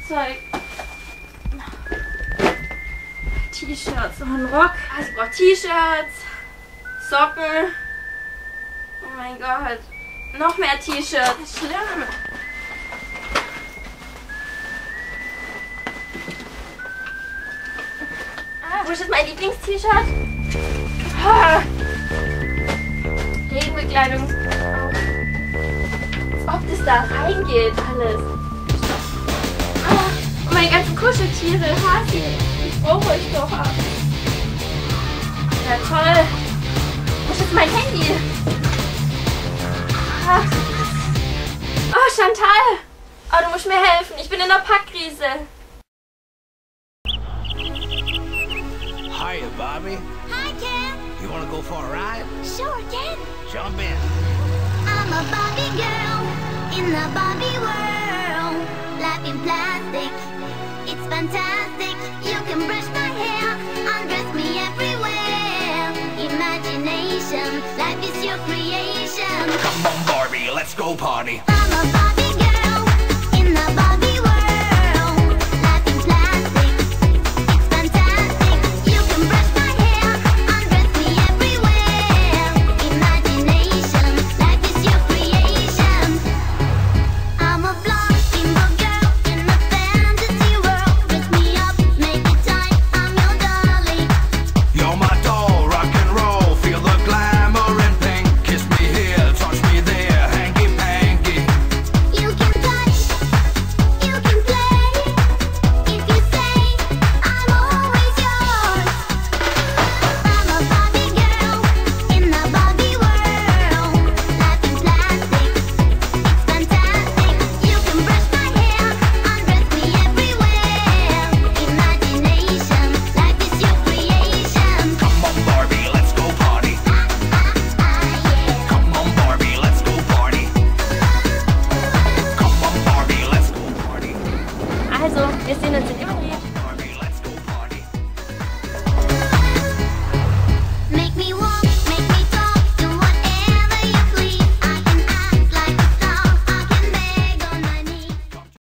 Zeug. T-Shirts und einen Rock. Also ich brauche T-Shirts, Socken. Oh mein Gott. Noch mehr T-Shirts. Schlimm. Wo ist jetzt mein Lieblings-T-Shirt? Ah. Regenbekleidung. Als ob das da reingeht, alles. Ah. Und meine ganzen Kuscheltiere. Hasi, ich brauche euch doch. Ja, toll. Wo ist jetzt mein Handy? Ah. Oh, Chantal. Oh, du musst mir helfen. Ich bin in einer Packkrise. Hiya, Bobby. Hi, Ken. You want to go for a ride? Sure, Ken. Jump in. I'm a Barbie girl in the Barbie world. Life in plastic, it's fantastic. You can brush my hair, undress me everywhere. Imagination, life is your creation. Come on, Barbie, let's go party.